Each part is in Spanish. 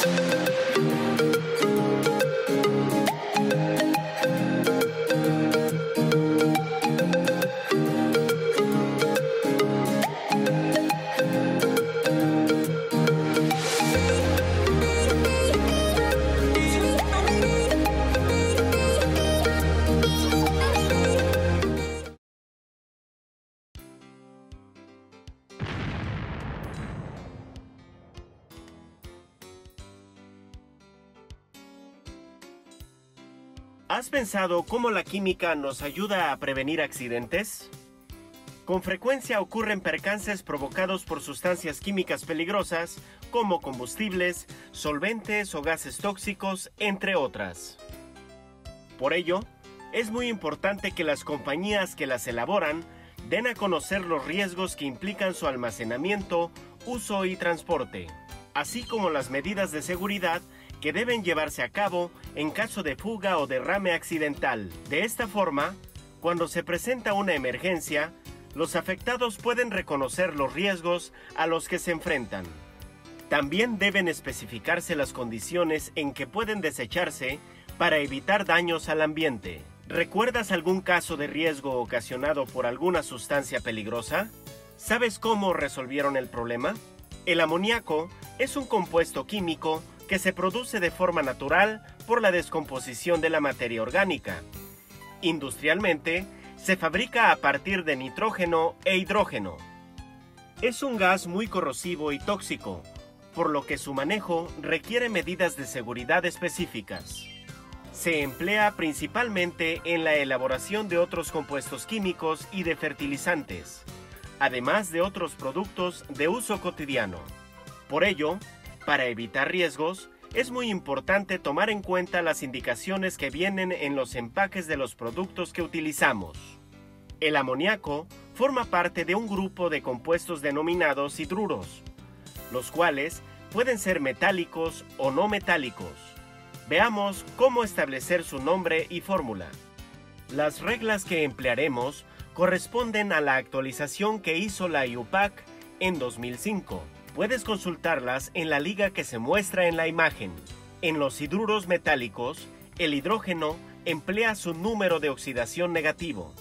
¿Has pensado cómo la química nos ayuda a prevenir accidentes? Con frecuencia ocurren percances provocados por sustancias químicas peligrosas como combustibles, solventes o gases tóxicos, entre otras. Por ello, es muy importante que las compañías que las elaboran den a conocer los riesgos que implican su almacenamiento, uso y transporte, así como las medidas de seguridad que deben llevarse a cabo en caso de fuga o derrame accidental. De esta forma, cuando se presenta una emergencia, los afectados pueden reconocer los riesgos a los que se enfrentan. También deben especificarse las condiciones en que pueden desecharse para evitar daños al ambiente. ¿Recuerdas algún caso de riesgo ocasionado por alguna sustancia peligrosa? ¿Sabes cómo resolvieron el problema? El amoníaco es un compuesto químico que se produce de forma natural por la descomposición de la materia orgánica. Industrialmente, se fabrica a partir de nitrógeno e hidrógeno. Es un gas muy corrosivo y tóxico, por lo que su manejo requiere medidas de seguridad específicas. Se emplea principalmente en la elaboración de otros compuestos químicos y de fertilizantes, además de otros productos de uso cotidiano. Por ello, para evitar riesgos, es muy importante tomar en cuenta las indicaciones que vienen en los empaques de los productos que utilizamos. El amoníaco forma parte de un grupo de compuestos denominados hidruros, los cuales pueden ser metálicos o no metálicos. Veamos cómo establecer su nombre y fórmula. Las reglas que emplearemos corresponden a la actualización que hizo la IUPAC en 2005. Puedes consultarlas en la liga que se muestra en la imagen. En los hidruros metálicos, el hidrógeno emplea su número de oxidación negativo.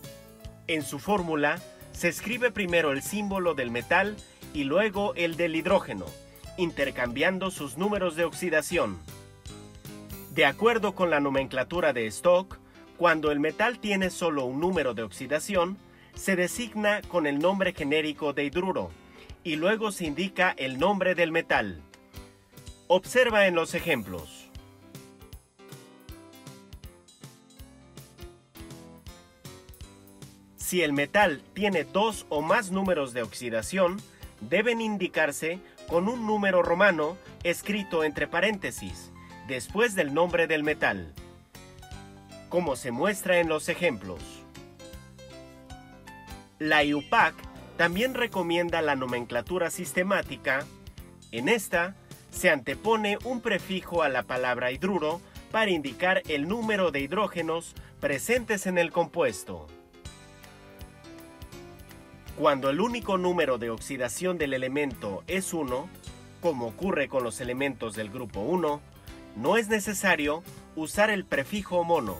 En su fórmula, se escribe primero el símbolo del metal y luego el del hidrógeno, intercambiando sus números de oxidación. De acuerdo con la nomenclatura de stock, cuando el metal tiene solo un número de oxidación, se designa con el nombre genérico de hidruro, y luego se indica el nombre del metal. Observa en los ejemplos. Si el metal tiene 2 o más números de oxidación, deben indicarse con un número romano escrito entre paréntesis, después del nombre del metal, como se muestra en los ejemplos. La IUPAC también recomienda la nomenclatura sistemática. En esta, se antepone un prefijo a la palabra hidruro para indicar el número de hidrógenos presentes en el compuesto. Cuando el único número de oxidación del elemento es 1, como ocurre con los elementos del grupo 1, no es necesario usar el prefijo mono.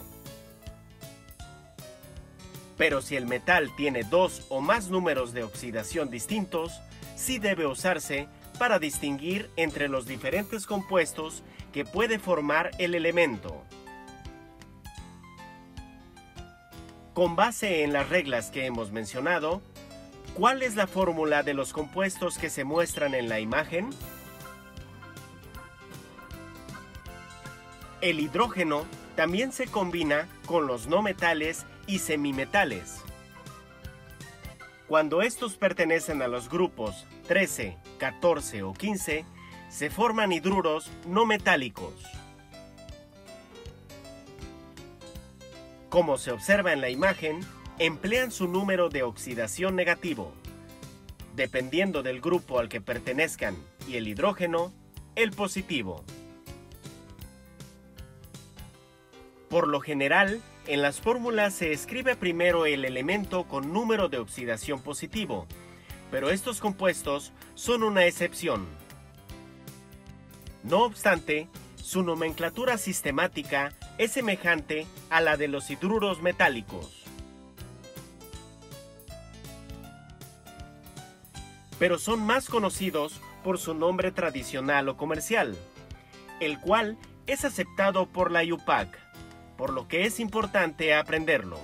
Pero si el metal tiene 2 o más números de oxidación distintos, sí debe usarse para distinguir entre los diferentes compuestos que puede formar el elemento. Con base en las reglas que hemos mencionado, ¿cuál es la fórmula de los compuestos que se muestran en la imagen? El hidrógeno también se combina con los no metales y semimetales. Cuando estos pertenecen a los grupos 13, 14 o 15, se forman hidruros no metálicos. Como se observa en la imagen, emplean su número de oxidación negativo. Dependiendo del grupo al que pertenezcan y el hidrógeno, el positivo. Por lo general, en las fórmulas se escribe primero el elemento con número de oxidación positivo, pero estos compuestos son una excepción. No obstante, su nomenclatura sistemática es semejante a la de los hidruros metálicos. Pero son más conocidos por su nombre tradicional o comercial, el cual es aceptado por la IUPAC, por lo que es importante aprenderlo.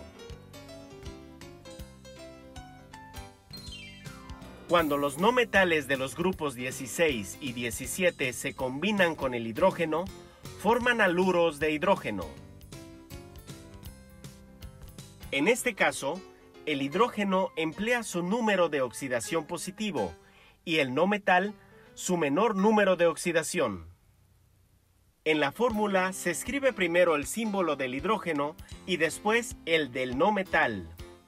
Cuando los no metales de los grupos 16 y 17 se combinan con el hidrógeno, forman haluros de hidrógeno. En este caso, el hidrógeno emplea su número de oxidación positivo y el no metal su menor número de oxidación. En la fórmula se escribe primero el símbolo del hidrógeno y después el del no metal.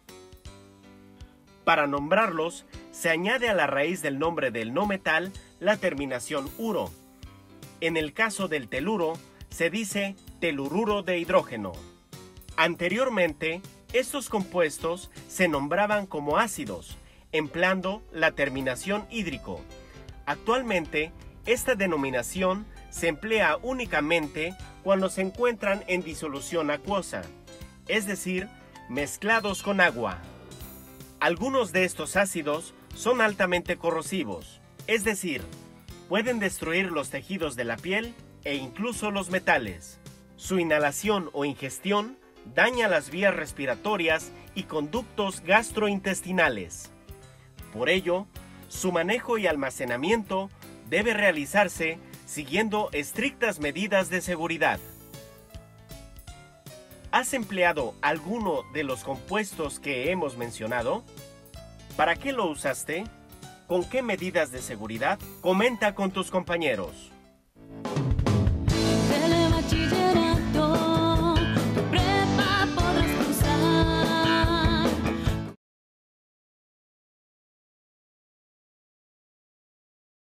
Para nombrarlos, se añade a la raíz del nombre del no metal la terminación uro. En el caso del teluro, se dice telururo de hidrógeno. Anteriormente, estos compuestos se nombraban como ácidos, empleando la terminación hídrico. Actualmente, esta denominación se emplea únicamente cuando se encuentran en disolución acuosa, es decir, mezclados con agua. Algunos de estos ácidos son altamente corrosivos, es decir, pueden destruir los tejidos de la piel e incluso los metales. Su inhalación o ingestión daña las vías respiratorias y conductos gastrointestinales. Por ello, su manejo y almacenamiento debe realizarse siguiendo estrictas medidas de seguridad. ¿Has empleado alguno de los compuestos que hemos mencionado? ¿Para qué lo usaste? ¿Con qué medidas de seguridad? Comenta con tus compañeros.